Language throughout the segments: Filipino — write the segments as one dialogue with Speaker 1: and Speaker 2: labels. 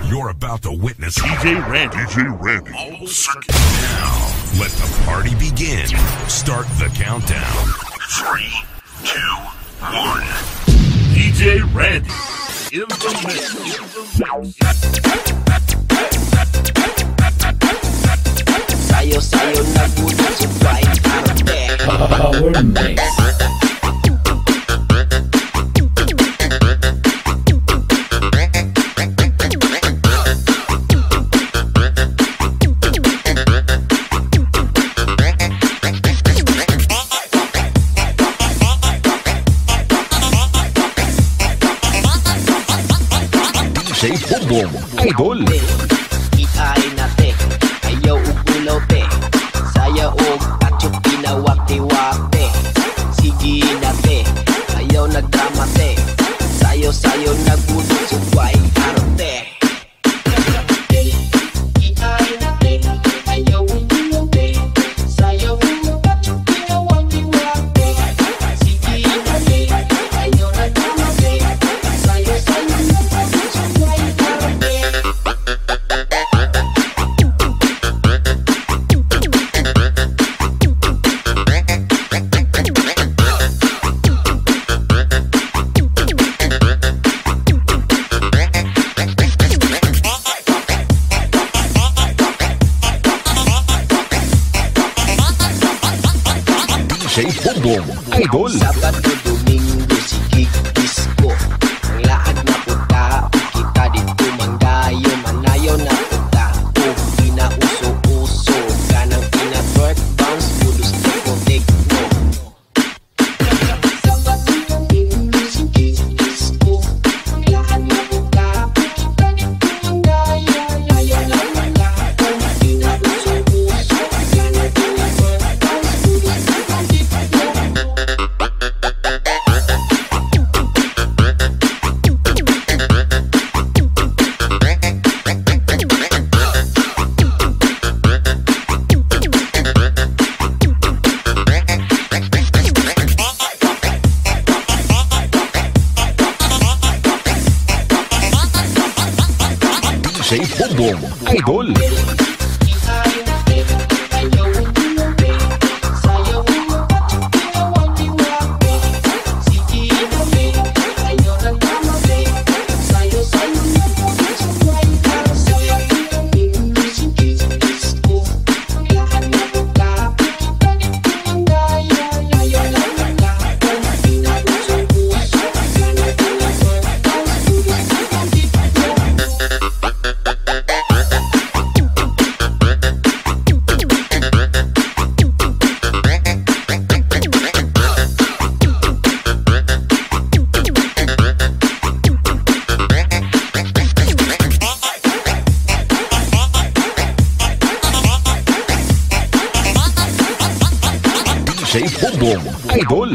Speaker 1: You're about to witness DJ Randy. All circuit. Now, let the party begin. Start the countdown. 3, 2, 1. DJ Randy in the mix.
Speaker 2: Sayo na puno supply arte.
Speaker 3: Power Mix.
Speaker 1: DJ Bombom Idol.
Speaker 2: Ikay nate, ayaw ugulaw te. Saya og atyo pinawakti-wakti. Sige nate, ayaw nagdrama te. Sayo nagbunot supply arte. Ikay nate, ayaw ugulaw te. Saya og atyo pinawakti-wakti. Sige nate, ayaw nagdrama te. Sayo nagbunot supply arte.
Speaker 1: DJ Bombom Idol.
Speaker 2: Sabado, Domingo, sige disco. Ang laag na punta, kita dito manggayo. Manayaw na punta, o pinauso-uso. Kanang pinatwork, bounce, bulus, techno. Sabado, Domingo, sige disco. Ang laag na punta, kita dito manggayo. Manayaw na punta, o pinauso-uso. Kanang pinatwork, bounce, bulus, techno.
Speaker 1: DJ Bombom Idol. DJ Bombom Idol.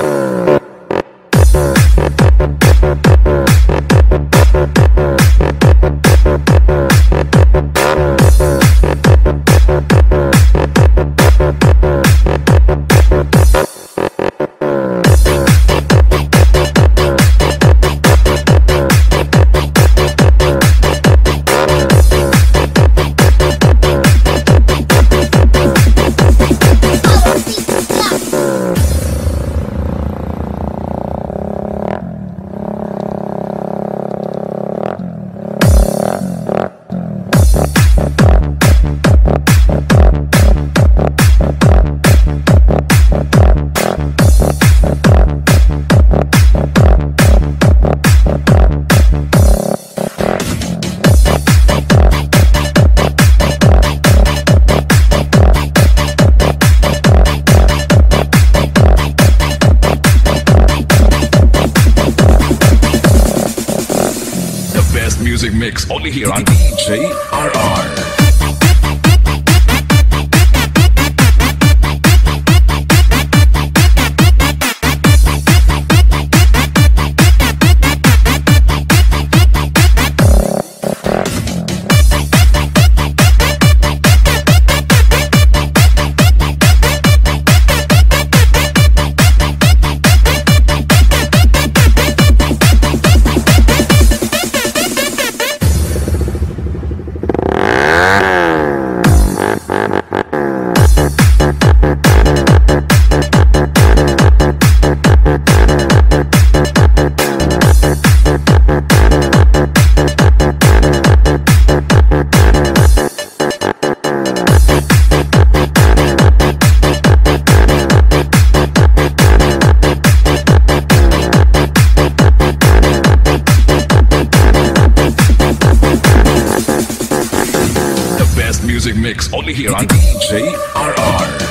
Speaker 1: Music mix only here on DJ RR. music mix only here on DJ RR.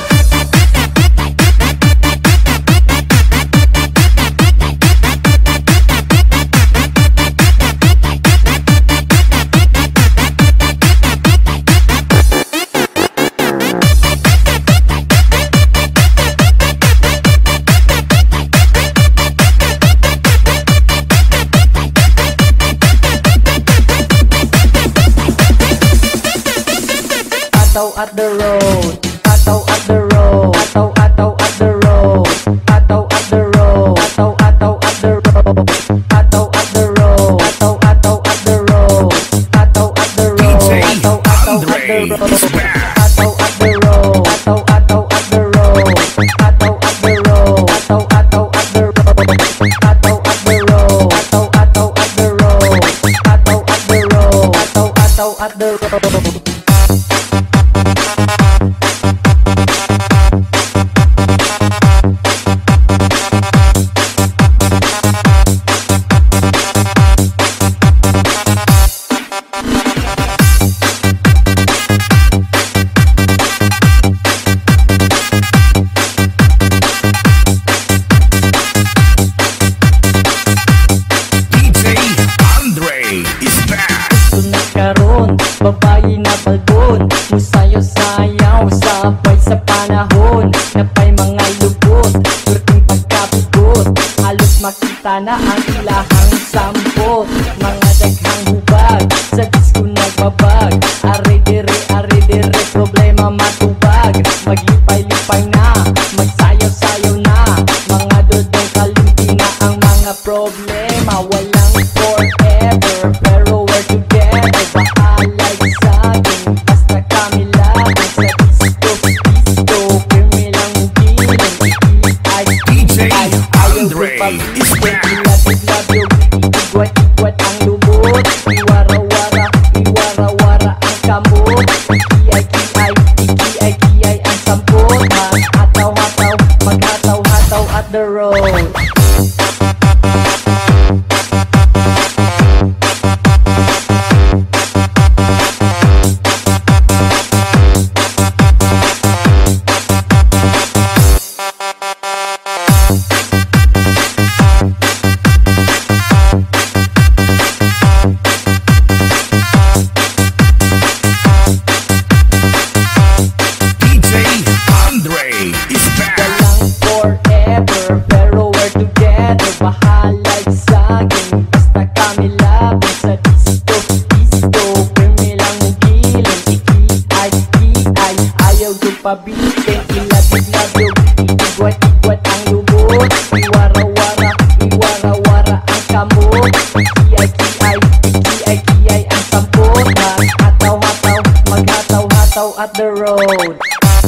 Speaker 3: At the road, ataw at the road, ataw at the road, ataw at the road, ataw at the road, ataw at the road, ataw at the road, ataw at the road,
Speaker 1: DJ
Speaker 3: ataw at
Speaker 1: Andre
Speaker 3: the
Speaker 1: is
Speaker 3: road,
Speaker 1: back.
Speaker 3: ataw at the road, ataw at the road, ataw at the road, ataw at the road, ataw at the road, ataw at the road, ataw at the road, ataw at the road. Babae na balbon, musayaw-sayaw, sabay sa panahon. Napay mga lubot, surting pagkabigot, halos makita na ang ilahang sampot. Mga daghang hubag, sa disco nagbabag, are-dire, problema matubag. Maglipay-lipay na, magsayaw-sayaw na, mga dodong kalimpi na ang mga problema. Walang forever, pero we're together. Bahalay sa akin, basta kami lagi sa disco, pirmi lang giling.
Speaker 1: DJ Andre is back.
Speaker 3: Ilabig-labig, igwat-igwat ang lubot, iwara-wara ang kamot, ikiay ang sampot. Maghataw-hataw, maghataw-hataw at the road. Bahalay sa akin, basta kami labing sa disco, pirmi lang giling. Ikiay, ayaw yung pabitin, ilabig-labig, igwat-igwat ang lubot, iwara-wara ang kamot, ikiay ang sampot. Maghataw-hataw, maghataw-hataw at the road.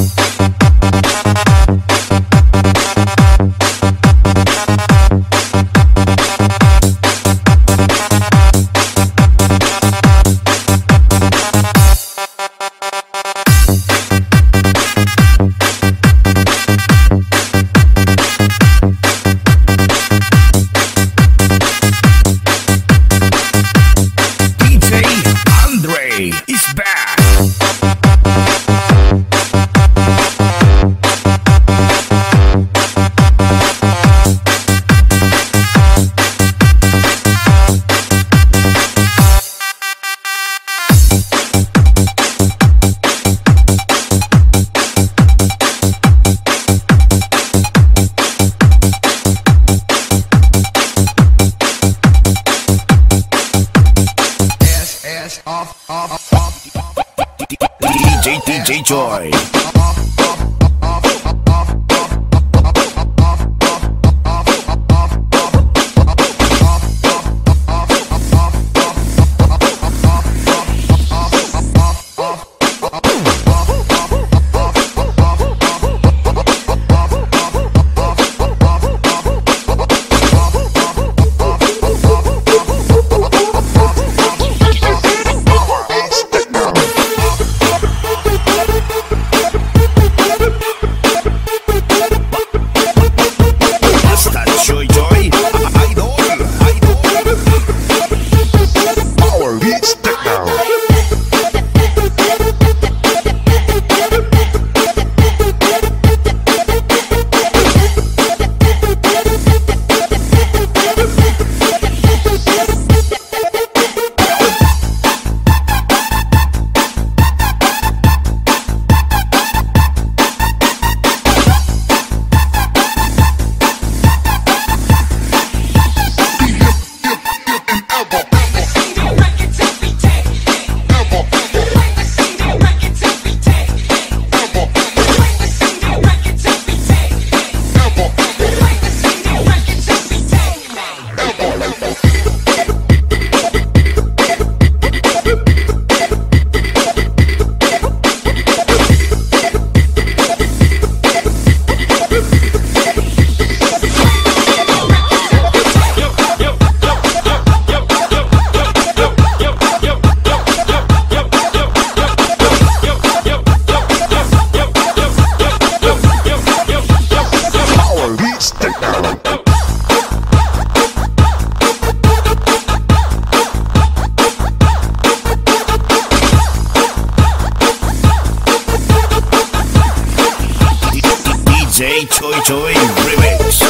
Speaker 1: Is back. DJ Joy. Joy Remix.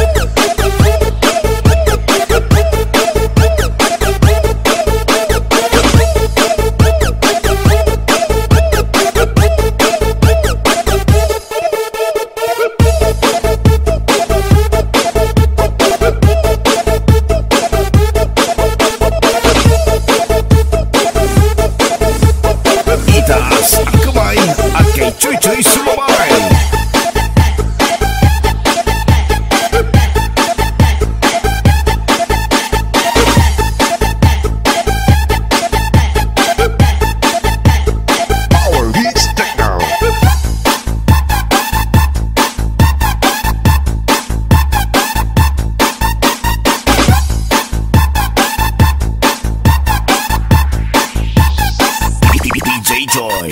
Speaker 1: Itaas ang kamay at kay Choy Choy sumabay. Power Hits Techno. DJ Joy.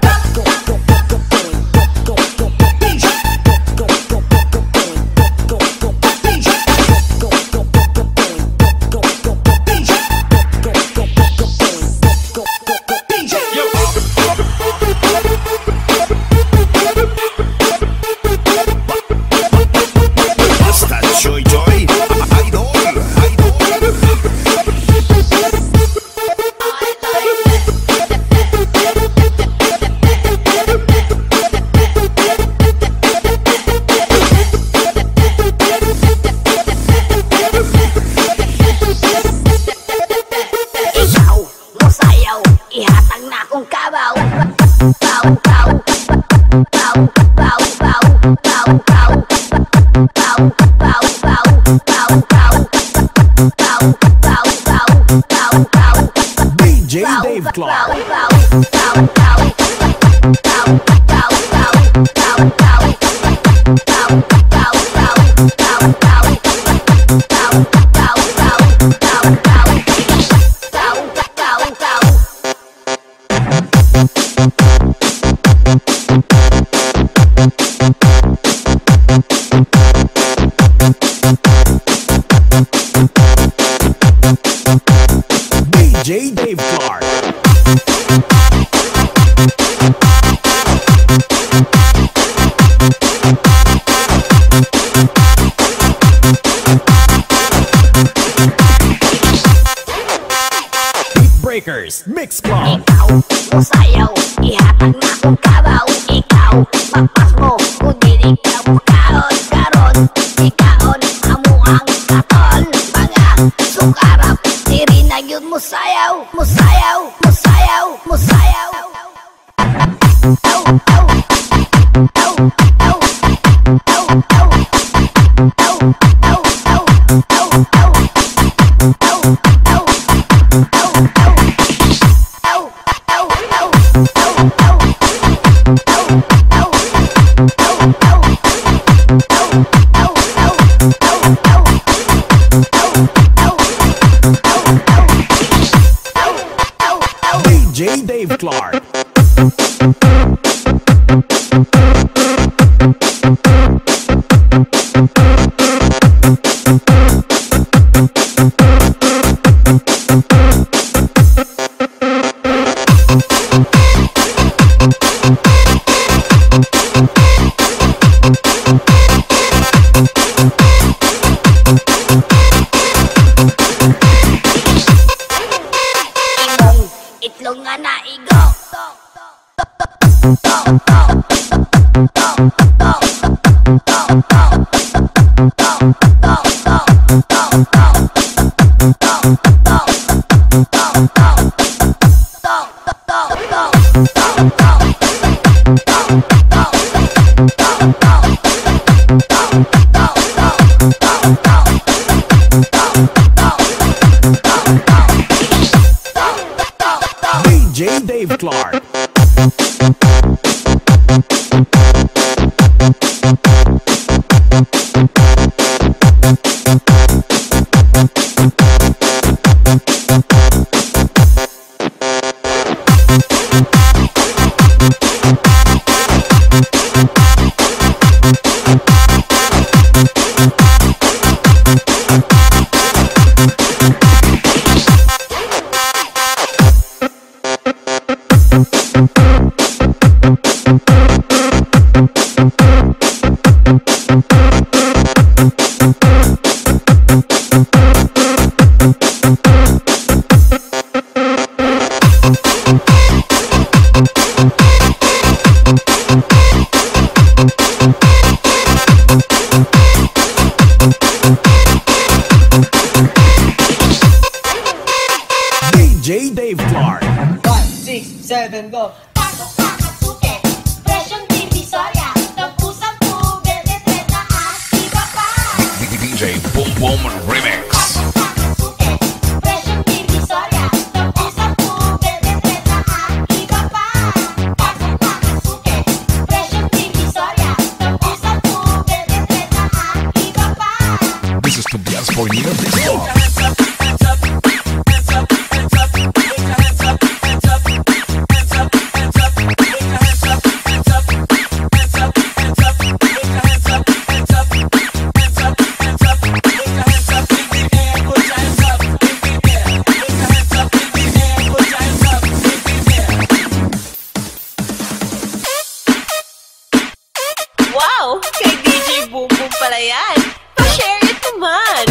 Speaker 1: Basta Joy Joy, idol, idol.
Speaker 4: Ikaw, musayaw, ihatag na akong kabaw. Baw, baw, baw, baw, baw, baw, baw, baw, baw, baw, baw, baw, baw, baw, baw, baw, baw,
Speaker 1: DJ Dave Clark. DJ Dave Clark. Breakers Mix Club.
Speaker 4: Ikaw, musayaw, ihatag na akong kabaw. Ikaw, magpas mo, kung dili ka mukaon. Karon, ikaon, amuang katon. Mga sukarap, diri na yun musayaw. Musayaw, musayaw, musayaw. Aw, aw, aw, aw, aw, aw, aw, aw, aw, aw, aw, aw, aw.
Speaker 1: DJ Dave Clark.
Speaker 4: Itlog nga naigo.
Speaker 1: DJ Dave Clark. start.
Speaker 2: 5, 6, 7, go.
Speaker 4: Pasok ka sa suke, presyong divisoria. Tag-usap mo, verde, treta at iba pa.
Speaker 1: DJ Boom Boom Remix.
Speaker 4: Pasok ka sa suke, presyong divisoria. Tag-usap mo, verde, treta at iba pa. Pasok ka sa suke, presyong divisoria. Tag-usap mo, verde, treta at iba pa.
Speaker 1: This is Tobias Fornino Disco.
Speaker 5: Wow! Kay DJ Boom Boom pala yan! Pa-share it naman!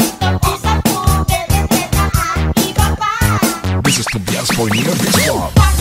Speaker 1: This is Tobias Fornino Disco.